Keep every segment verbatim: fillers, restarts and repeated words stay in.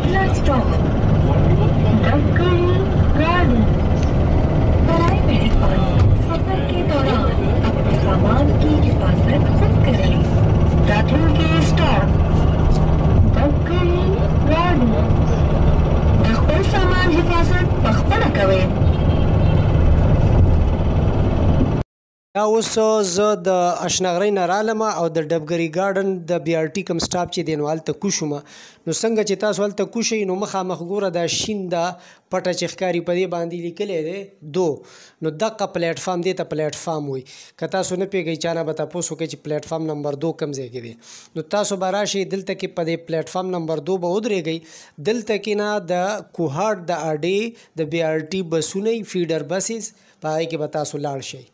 अगला स्टॉप डबगरी गार्डन। बराए मेहरबानी सफर के दौरान अपने सामान की हिफाजत खुद करें। रखेंगे स्टॉप डबगरी गार्डन। د خپل सामान हिफाजत پخپله کوئ. دا اوس زه د اشنغرۍ نه رالم او د ډبګري ګارډن د بي آر ټي کوم سټاپ چې دی نو هلته کوشم. نو څنګه چې تاسو هلته کوشئ نو مخامخ ګوره دا شین دا پټه چې ښکاري په دې باندې لیکلی دی دو. نو دغه پلیټ فارم دې ته پلیټ فارم وایي. که تاسو نه پوهېږئ چا نه به تپوس وکړئ چې پلیټ فارم نمبر دو کوم ځای کې دی. نو تاسو به راشئ دلته کې په دې پلیټ فارم نمبر دو به ودرېږئ. دلته کې نه د کوهاټ د اډې د بي آر ټي بسونه فیډر بسز په هغې کې به تاسو لاړ شئ.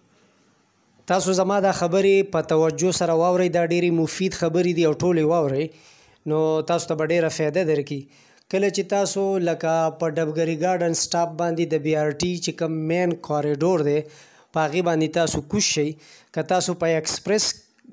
تاسو زما دا خبرې په توجه سره واورئ. دا ډېرې مفید خبرې دي او ټولې واورئ نو تاسو ته به ډېره فایده درکړي. کله چې تاسو لکه په ډبګري ګارډن سټاپ باندې د بي آر ټي چې کوم مین کاریډور دی په هغې باندې تاسو کوز شئ. که تاسو په ایکسپریس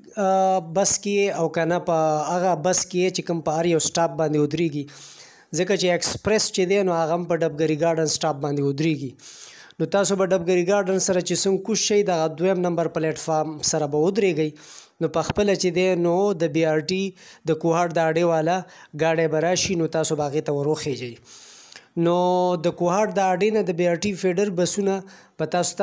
بس کې او که نه په هغه بس کې چې کوم په هر یو سټاپ باندې ودرېږي ځکه چې ایکسپریس چې دی نو هغه هم په ډبګري ګارډن سټاپ باندې ودرېږي. نو تاسو به ډبګري ګارډن سره چې څنګه کوز شئ دغه دویم نمبر پلیټ فارم سره به ودرېږئ. نو په خپله چې دی نو د بي آر ټي د کوهاټ د اډې والا ګاډی به راشي نو تاسو به هغې ته ور وخېږئ. نو د کوهاټ د اډې نه د بي آر ټي فیډر بسونه به تاسو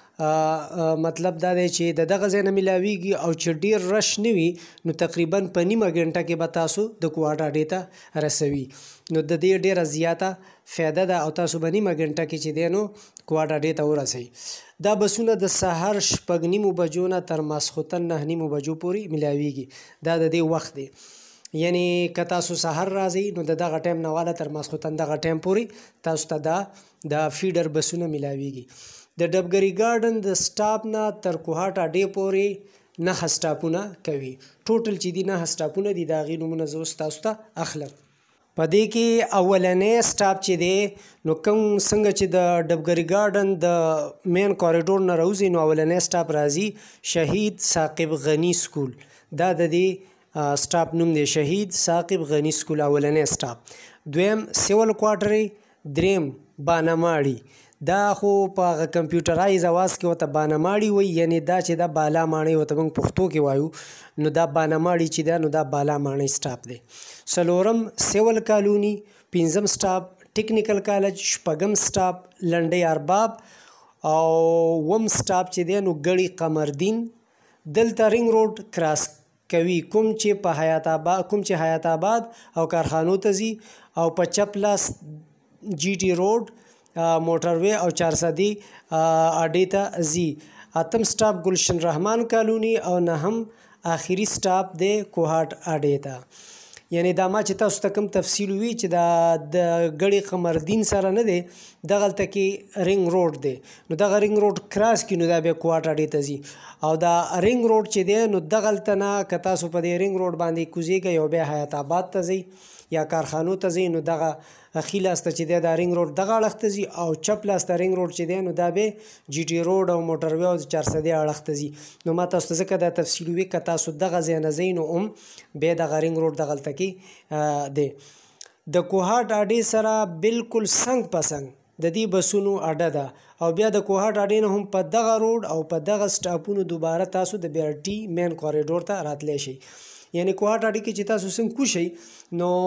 ته مطلب دا دی چې د دغه ځای نه میلاویږي او چې ډېر رش نه وي نو تقریبا په نیمه ګنټه کې به تاسو د کوهاټ اډې ته رسوي. نو د دې ډېره زیاته فایده ده او تاسو به نیمه ګنټه کې چې دی نو کوهاټ اډې ته ورسئ. دا بسونه د سهار شپږ نیمو بجو نه تر ماسخوتن نه نیمو بجو پورې میلاویږي. دا د دې وخت دی. یعنی که تاسو سهار راځئ نو د دغه ټایم نه واله تر ماسخوتن دغه ټایم پورې تاسو ته دا د فیډر بسونه میلاویږي. د ډبګري ګارډن د سټاپ نه تر کوهاټ اډې پورې نهه سټاپونه کوي. ټوټل چې دي نهه سټاپونه دي د هغې نومونه زه اوس تاسو ته اخلم. په دې کې اولنی سټاپ چې دی نو کوم څنګه چې د ډبګري ګارډن د مین کاریډور نه راوځي نو اولنی سټاپ راځي شهید ثاقب غني سکول. دا د دې سټاپ نوم دی شهید ثاقب غني سکول اولنی سټاپ. دویم سیول کوارټرۍ. دریم بانماړي. دا خو په هغه کمپیوټرایز اواز کې ورته بانماړي وایي یعنې دا چې دا بالا ماڼۍ ورته موږ پښتو کې وایو نو دا بانماړي چې دی نو دا بالا ماڼۍ سټاپ دی. څلورم سیول کالوني. پنځم سټاپ ټیکنیکل کالج. شپږم سټاپ لنډۍ ارباب او اووم سټاپ چې دی نو ګړي قمردین. دلته رینګ روډ کراس کوي کوم چې په حیات آباد کوم چې حیات آباد او کارخانو ته ځي او په چپ لاس جی ټي روډ موټروی او چارسدي اډې ته ځي. اتم سټاپ ګلشن رحمان کالوني او نهم آخري سټاپ دی کوهاټ اډې ته. یعنی دا ما چې تاسو ته کوم تفصیل وي چې دا د ګړي قمردین سره نه دی دغلته کې رینګ روډ دی نو دغه رینګ روډ کراس کړي نو دا بیا کوهاټ اډې ته ځي. او دا رینګ روډ چې دی نو دغلته نه که تاسو په دې رینګ روډ باندې کوزیږئ او بیا حیات آباد ته ځئ یا کارخانو ته ځئ نو دغه ښي لاس ته چې دی دا رینګ روډ دغه اړخ ته ځي او چپ لاس ته رینګ روډ چې دی نو دا بیا جي ټي روډ او موټروی او چارسدي اړخ ته ځي. نو ما تاسو ته ځکه دا تفصیل وي که تاسو دغه ځای نه ځئ نو هم بیا دغه رینګ روډ دغلته کې دی. د کوهاټ اډې سره بالکل څنګ په څنګ د دې بسونو اډه ده او بیا د کوهاټ اډې نه هم په دغه روډ او په دغه سټاپونو دوباره تاسو د بي آر ټي مین کاریډور ته راتلی شئ. یعنی کوهاټ اډې کې چې تاسو څنګه کوشئ نو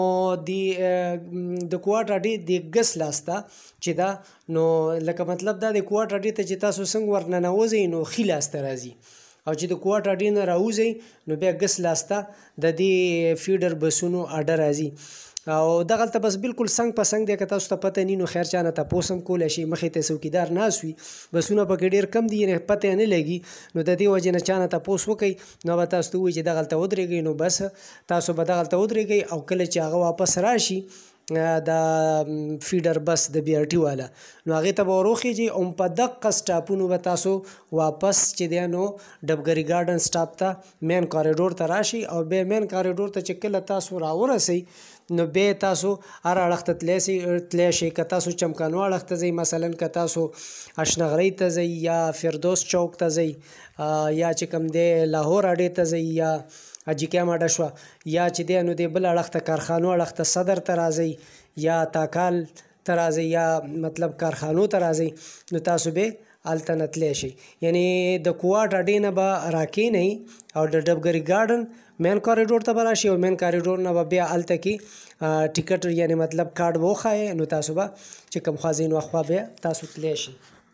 د کوهاټ اډې د ګس لاس ته چې دا نو لکه مطلب دا د کوهاټ اډې ته چې تاسو څنګه ورننوځئ نو ښي لاس ته راځي او چې د کوهاټ اډې نه راوځئ نو بیا ګس لاس ته د دې فیډر بسونو اډه راځي. او دغلته بس بالکل څنګ په څنګ دی که تاسو ته پته ني نو خیر چا نه تپوس هم کولی شي. مخې ته څوکیدار ناست وي بسونه پکې ډېر کم دي یعنې پته یې نه لګي نو د دې وجې نه چا نه تپوس وکئ نو به تاسو ته ووایي چې دغلته ودرېږئ نو بس تاسو به دغلته ودرېږئ او کله چې هغه واپس راشي د فیډر بس د بي آر ټي والا نو هغې ته به ور وخېږئ او په دقه سټاپونو به تاسو واپس چې دی نو ډبګري ګارډن سټاپ ته مین کاریډور ته راشئ او بیا مین کاریډور ته چې کله تاسو راورسئ نو بیا تاسو هر اړخ ته تلی شئ. که تاسو چمکانو اړخ ته ځئ مثلا که تاسو اشنغرۍ ته ځئ یا فردوس چوک ته ځئ یا چې کوم دی لاهور اډې ته ځئ یا اجیکیا ماډه شوه یا چې دی نو د بل اړخ ته کارخانو اړخ ته صدر ته راځئ یا تاکال ته راځئ یا مطلب کارخانو ته راځئ نو تاسو به هلته نه تلی شئ. یعنې د کوواټ اډې نه به راکښېنئ او د ډبګري ګارډن مین کاریډور ته به راشئ او مین کاریډور نه به بیا هلته کې ټیکټ یعنې مطلب کارډ به وښایئ نو تاسو به چې کوم خوا ځئ نو هخوا بیا تاسو تلی شئ.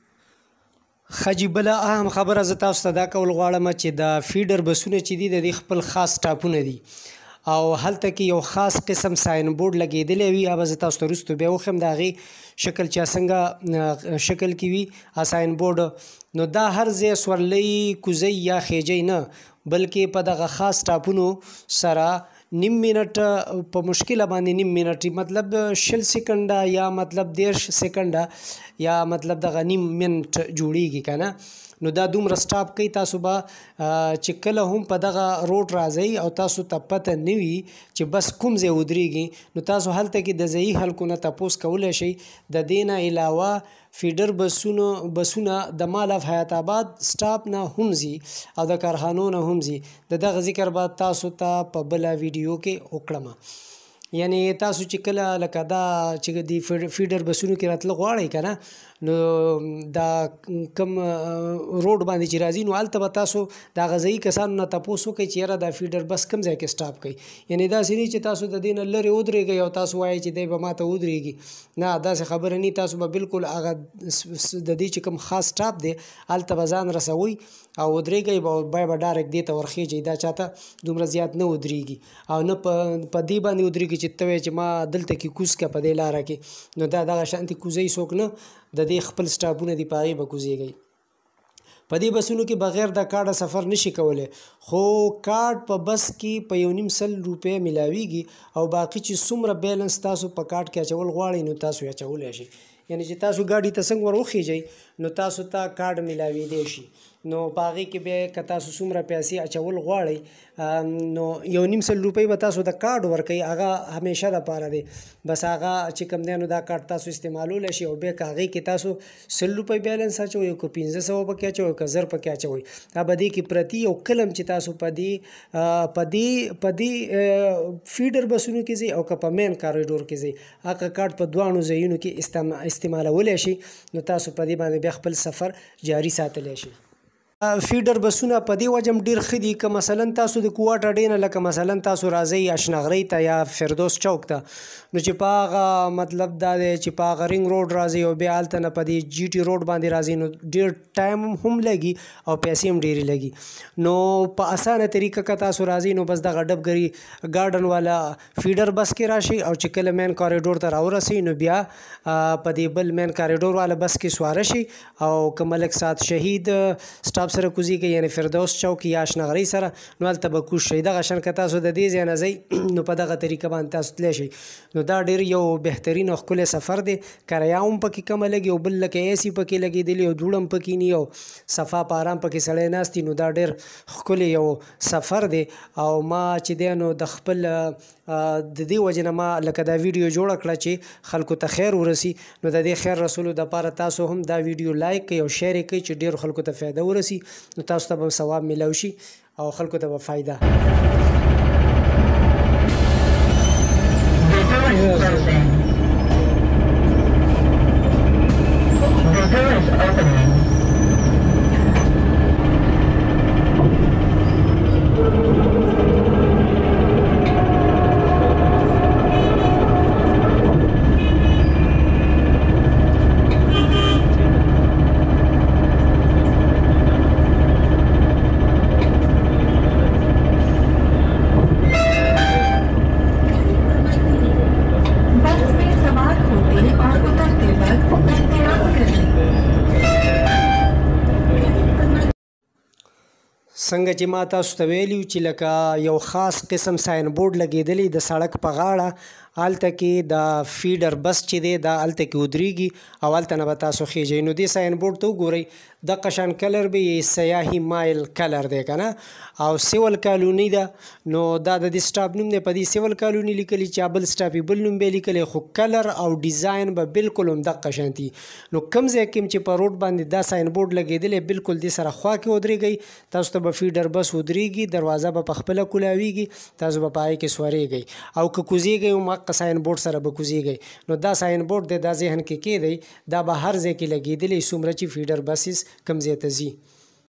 ښه جي بله اهم خبره زه تاسو ته دا کول غواړم چې د فیډر بسونه چې دي د دې خپل خاص ټاپونه دي او هلته کې یو خاص قسم ساین بورډ لګېدلی وي. هغه به زه تاسو ته وروستو بیا وښیم د هغې شکل چې څنګه شکل کې وي ساین بورډ نو دا هر ځای سورلۍ کوزۍ یا خیجۍ نه بلکې په دغه خاص ټاپونو سره نیم منټ په مشکله باندې نیم منټ مطلب شل سکنډه یا مطلب دیرش سکنډه یا مطلب دغه نیم منټ جوړیږي که نه نو دا دومره سټاپ کوي. تاسو به چې کله هم په دغه روډ راځئ او تاسو ته پته نه وي چې بس کوم ځای ودرېږي نو تاسو هلته کې د ځایي خلکو نه تپوس کولی شئ. د دې نه علاوه فیډر بسونو بسونه د مال اف حیات آباد سټاپ نه هم ځي او د کارخانو نه هم ځي. د دغه ذکر به تاسو ته په بله ویډیو کې وکړم. یعنې تاسو چې کله لکه دا چې د فیډر بسونو کې راتله غواړئ که نه نو دا کم روډ باندې چې راځي نو هلته به تاسو د هغه ځایي کسانو نه تپوس وکړئ چې یاره دا فیډر بس کوم ځای کې سټاپ کوي. یعنې داسې نه چې تاسو د دې نه لرې ودرېږئ او تاسو وایئ چې دی به ما ته ودرېږي نه داسې خبره نه. تاسو به بالکل هغه د دې چې کوم خاص سټاپ دی هلته به ځان رسوئ او ودرېږئ به بیا به ډایرکټ دې ته ورخیږئ. دا چاته دومره زیات نه ودرېږي او نه په دې باندې ودرېږي چې ته وایې چې ما دلته کې کوز که په دې لاره کې نو دا دغه شانتې کوزئ څوک نه د دې خپل سټاپونه دي په هغې به کوزېږئ. په دې بسونو کې بغیر د کارډه سفر نشي کولی خو کارډ په بس کې په یو نیم سل روپۍ میلاویږي او باقي چې څومره بیلنس تاسو په کارډ کې اچول غواړئ نو تاسو یې اچولی شئ. یعنې چې تاسو ګاډي ته څنګه ور وخیږئ نو تاسو ته کارډ میلاویدی شي نو په هغې کې بیا که تاسو څومره پیسې اچول غواړئ نو یو نیم سل روپۍ به تاسو د کارډ ورکوئ هغه همیشه دپاره دی بس هغه چې کوم دی نو دا کارډ تاسو استعمالولی شئ او بیا که هغې کې تاسو سل روپۍ بیلنس اچوئ او که پنځه سوه پکې اچوئ او که زر پکې اچوئ دا به دې کې پرتي او کله چې تاسو په دې په دې په دې فیډر بسونو کې ځئ او که په مین کاریډور کې ځئ هغه کارډ په دواړو ځایونو کې استعمالولی شئ نو تاسو په دې باندې بیا خپل سفر جاري ساتلی شئ. فیډر بسونه په دې وجه هم ډېر ښه دي که مثلا تاسو د کوواټ اډې نه لکه مثلا تاسو راځئ اشنغرۍ ته یا فردوس چوک ته نو چې په هغه مطلب دا دی چې په هغه رنګ روډ راځئ او بیا هلته نه په دې جي ټي روډ باندې راځئ نو ډېر ټایم هم لګي او پیسې هم ډېرې لګي. نو په اسانه طریقه که تاسو راځئ نو بس دغه ډبګري ګارډن والا فیډر بس کې راشئ او چې کله مین کاریډور ته راورسئ نو بیا په دې بل مین کاریډور والا بس کې سواره شئ او که ملک سعد شهید سټاپ سره کوزیږئ یعنې فردوس چوک یا اشنغرۍ سره نو هلته به کوز شئ. دغه شان که تاسو د دې ځای نه ځئ نو په دغه طریقه باندې تاسو تلی شئ نو دا ډېر یو بهترین او ښکلی سفر دی. کرایه هم پکې کمه لګي او بل لکه ایسي پکې لګېدلي او دوړ هم پکې ني او صفا په ارام پکې سړی ناست نو دا ډېر ښکلی یو سفر دی. او ما چې دی نو د خپل د دې وجې نه ما لکه دا ویډیو جوړه کړه چې خلکو ته خیر ورسي نو د دې خیر رسولو دپاره تاسو هم دا ویډیو لایک کړئ او شیر یې کړئ چې ډېرو خلکو ته فایده ورسي نو تاسو ته به ثواب میلاو شي او خلکو ته به فایده. څنګه چې ما تاسو ته ویلي چې لکه یو خاص قسم ساین بورډ لګېدلی د سړک په غاړه هلته کې د فیډر بس چې دی دا هلته کې ودرېږي او هلته نه به تاسو خیژئ. نو دې ساین بورډ ته وګورئ دغه شان کلر به یې سیاحي مایل کلر دی که نه او سیول کالوني ده. نو دا د دې سټاپ نوم دی په دې سیول کالوني لیکلي چې بل سټاپ یې بل نوم به یې لیکلی خو کلر او ډیزاین به بالکل همدغه شانتي. نو کوم ځای کې چې په روډ باندې دا ساین بورډ لګېدلی بالکل دې سره خوا کې ودرېږئ تاسو ته به فیډر بس ودرېږي دروازه به په خپله کولاویږي تاسو به په هغې کې سورېږئ او که کوزېږئ هم حق ساین بورډ سره به کوزېږئ. نو دا ساین بورډ دی دا ذهن کې کېدی دا به هر ځای کې لګېدلی څومره چې فیډر بسز کوم ځای ته ځي.